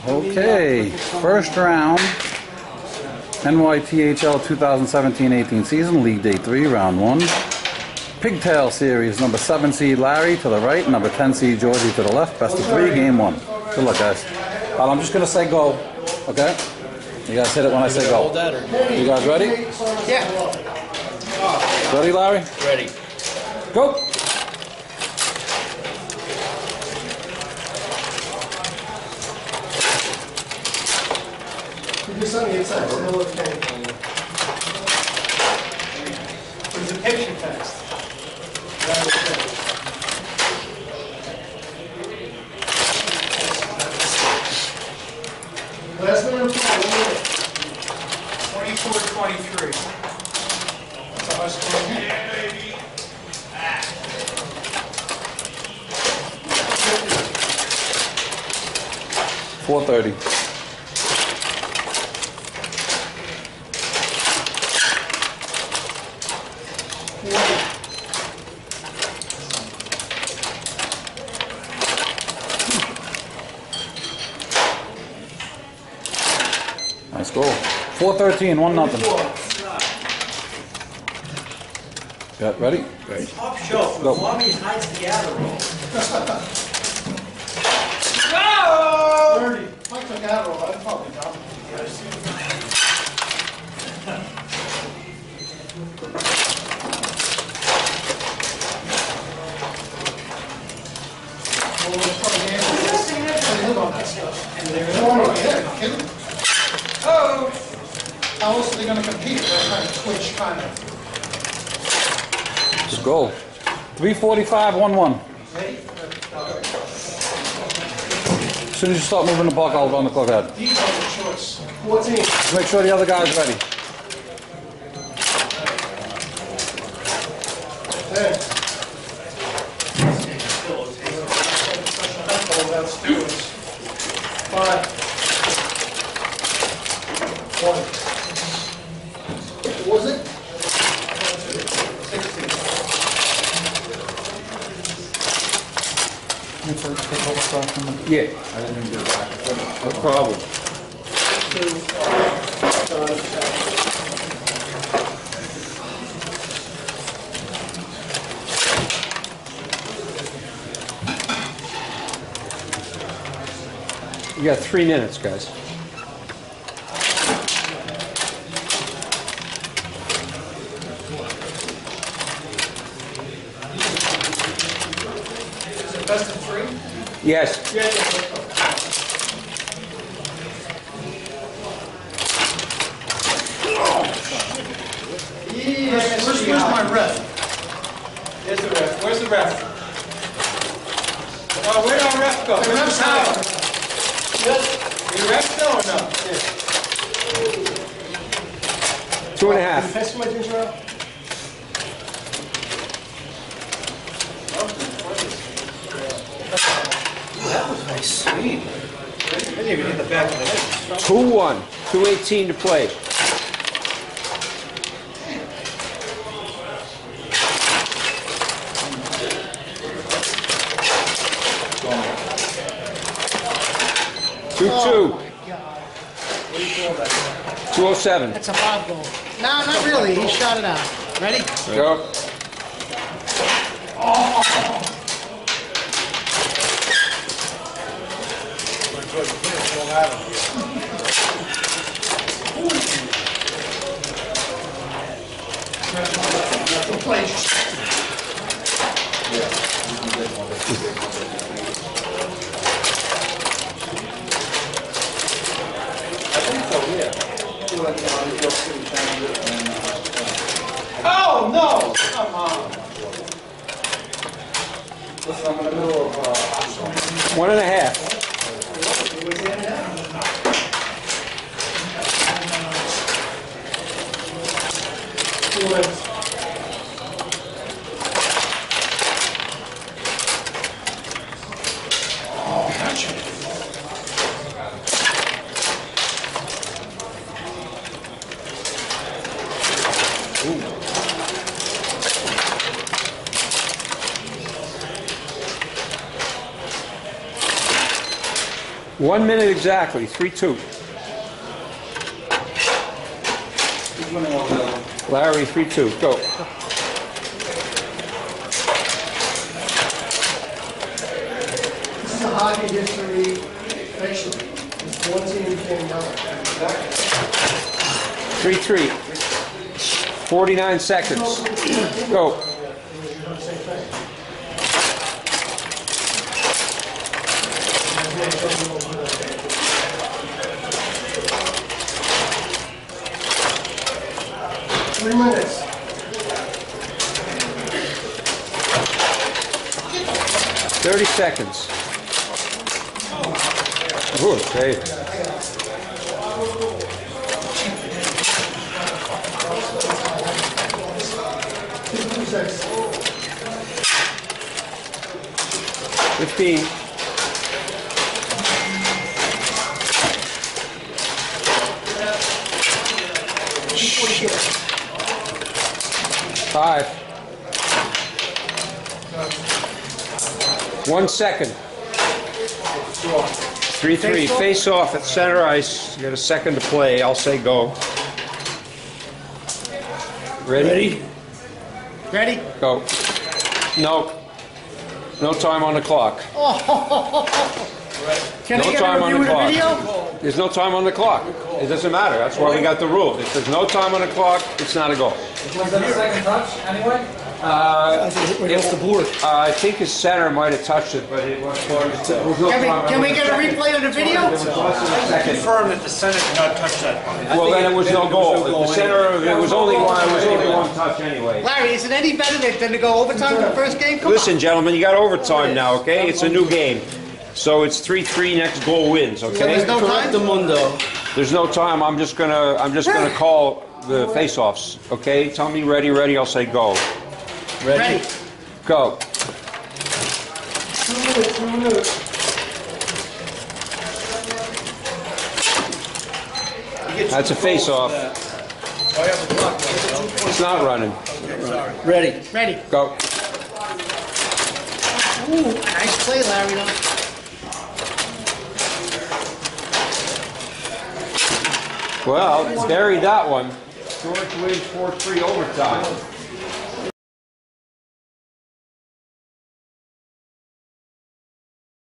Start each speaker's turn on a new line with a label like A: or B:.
A: Okay, first round, NYTHL 2017-18 season, League Day 3, round 1. Pigtail Series, number 7 seed Larry to the right, number 10 seed Georgie to the left. Best of 3, game 1. Good luck, guys. I'm just going to say go, okay? You guys hit it when I say go. You guys ready?
B: Yeah.
A: Ready, Larry?
B: Ready.
A: Go!
C: Just on the inside, so no okay. There's a picture text. Last minute, 24-23. That's how I scored. Yeah, baby.
A: 4:30. Nice goal. 4-13, 1-0. Got ready?
B: Ready. Top shelf.
A: Go.
B: Mommy hides the Adderall.
C: No! 30. Mike took Adderall, I'd probably done. Oh! How else are they going to compete? That kind of twitch kind of.
A: Just go. 3:45, 1-1. As soon as you start moving the puck, I'll run the clock ahead.
C: These are the choice. 14.
A: Just make sure the other guy's ready.
C: Hey. Five. 1. What was it? 16.
A: Yeah.
B: I didn't even do that. No problem. You got 3 minutes, guys.
C: Best of 3?
B: Yes.
C: Yeah, yeah. Where's my ref?
D: There's the ref. Where's the ref? Oh, where'd our ref go?
C: The ref's
D: out.
C: out.
D: The ref still or no?
B: 2.5.
C: Pass my ginger out?
D: That was nice. Sweet. I didn't even hit the back of the head.
B: 2-1. 2:18 to play.
C: Oh
B: 2:07.
E: That's a foul goal. No, not really. He shot it out. Ready?
B: Go.
D: Oh, no! Come on.
A: Listen, I'm in the middle of
B: 1.5. 1 minute exactly, 3-2. Larry, 3-2, go.
C: This is a hockey history fiction. It's 14 came out.
B: 3-3. 49 seconds. Go.
C: Three minutes.
B: 30 seconds. Ooh, okay. $15. $5. 1 second. 3-3. Face off at center ice. You got a second to play. I'll say go. Ready?
E: Ready?
B: Go. No. No time on the clock.
E: Can
B: No
E: I get
B: time
E: a
B: on
E: review
B: the
E: of the
B: clock.
E: video?
B: There's no time on the clock. It doesn't matter. That's why we got the rule. If there's no time on the clock, it's not a goal.
A: Was that a second touch anyway?
B: I think his center might have touched it, but it was there was no time.
E: Can we get a replay of the video?
B: It was less than a second.
D: Confirm that the Senate did not touch that puck.
B: Well, then it was no goal. The center, it was only one touch anyway.
E: Larry, is it any better than to go overtime in the first game? Come
B: Listen, gentlemen, you got overtime now, okay? It's a new game. So it's 3-3, next goal wins,
E: on.
B: okay?
E: There's no time?
B: There's no time. I'm just gonna call the face-offs, okay? Tell me ready, I'll say go.
E: Ready.
B: Go.
C: 2 minutes.
B: That's a face-off. It's not running.
E: Ready.
B: Go.
E: Ooh, nice play, Larry. Though.
B: Well, buried that one. George wins 4-3 overtime.